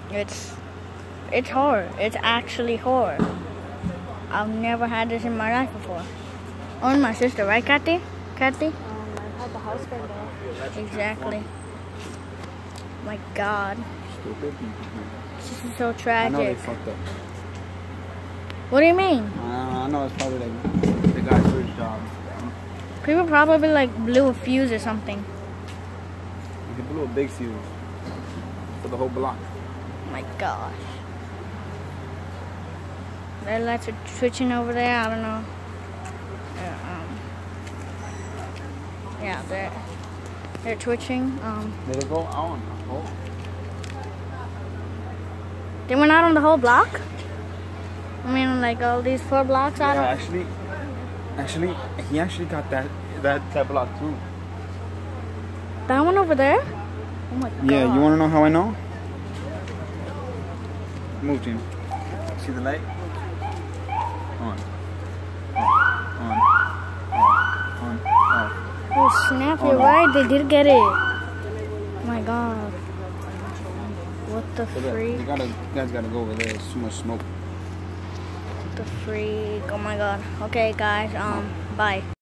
It's horror. It's actually horror. I've never had this in my life before. Only my sister, right, Kathy? Kathy? I've had the house burned down. Exactly. My God. Stupid. This is so I tragic. know they fucked up. What do you mean? I know it's probably like the guy's first job. People probably like blew a fuse or something. He blew a big fuse for the whole block. My gosh. Their lights are twitching over there. I don't know. Yeah, they're twitching. Did it go on? Oh. They went out on the whole block. I mean, like all these 4 blocks out. Yeah, actually, he actually got that block too. That one over there. Oh my God. Yeah, you want to know how I know? Move, Jim. See the light? On. Off. Oh snap! You're right. They did get it. My God. What the freak? You guys gotta go over there. There's too much smoke. What the freak? Oh my God. Okay, guys. Bye.